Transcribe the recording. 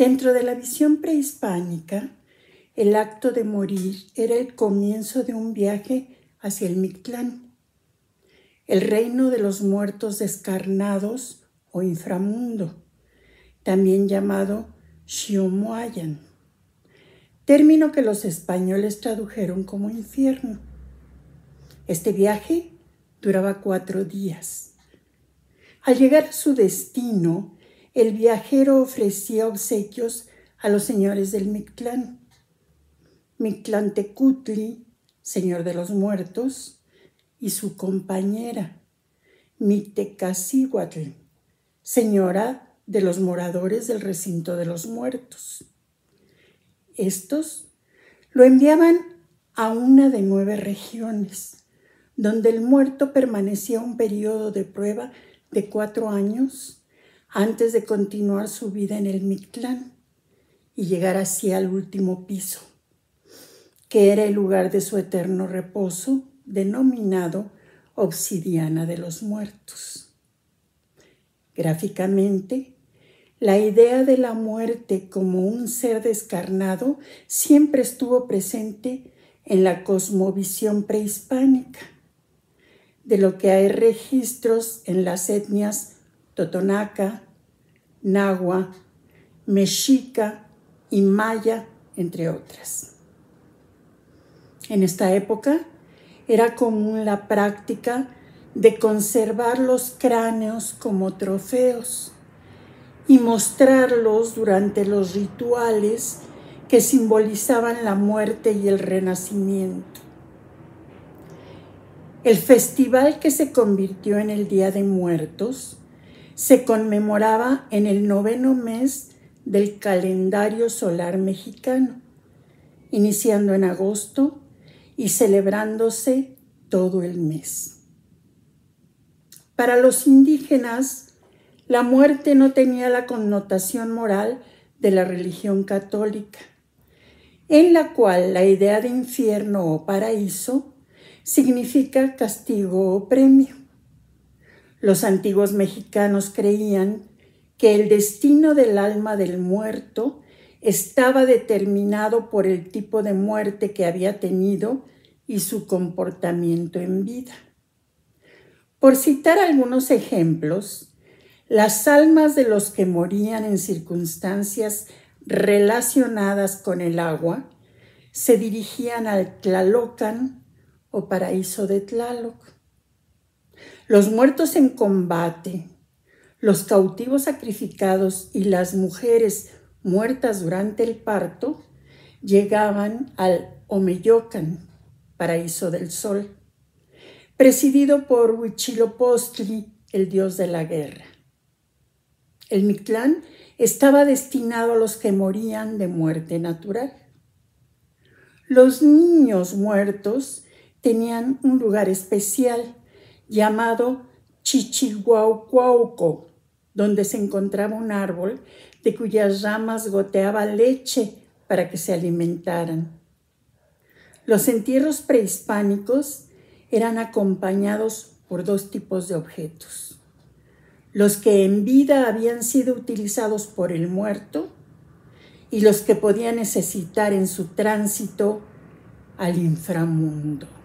Dentro de la visión prehispánica, el acto de morir era el comienzo de un viaje hacia el Mictlán, el reino de los muertos descarnados o inframundo, también llamado Xiuhmoayan, término que los españoles tradujeron como infierno. Este viaje duraba 4 días. Al llegar a su destino, el viajero ofrecía obsequios a los señores del Mictlán. Mictlantecutli, señor de los muertos, y su compañera, Mictecacihuatl, señora de los moradores del recinto de los muertos. Estos lo enviaban a una de 9 regiones, donde el muerto permanecía un periodo de prueba de 4 años antes de continuar su vida en el Mictlán y llegar así al último piso, que era el lugar de su eterno reposo, denominado Obsidiana de los Muertos. Gráficamente, la idea de la muerte como un ser descarnado siempre estuvo presente en la cosmovisión prehispánica, de lo que hay registros en las etnias totonaca, nahua, mexica y maya, entre otras. En esta época era común la práctica de conservar los cráneos como trofeos y mostrarlos durante los rituales que simbolizaban la muerte y el renacimiento. El festival, que se convirtió en el Día de Muertos, se conmemoraba en el 9º mes del calendario solar mexicano, iniciando en agosto y celebrándose todo el mes. Para los indígenas, la muerte no tenía la connotación moral de la religión católica, en la cual la idea de infierno o paraíso significa castigo o premio. Los antiguos mexicanos creían que el destino del alma del muerto estaba determinado por el tipo de muerte que había tenido y su comportamiento en vida. Por citar algunos ejemplos, las almas de los que morían en circunstancias relacionadas con el agua se dirigían al Tlalocan o paraíso de Tlaloc. Los muertos en combate, los cautivos sacrificados y las mujeres muertas durante el parto llegaban al Omeyocan, paraíso del sol, presidido por Huitzilopochtli, el dios de la guerra. El Mictlán estaba destinado a los que morían de muerte natural. Los niños muertos tenían un lugar especial llamado Chichihuaucuauco, donde se encontraba un árbol de cuyas ramas goteaba leche para que se alimentaran. Los entierros prehispánicos eran acompañados por 2 tipos de objetos: los que en vida habían sido utilizados por el muerto y los que podía necesitar en su tránsito al inframundo.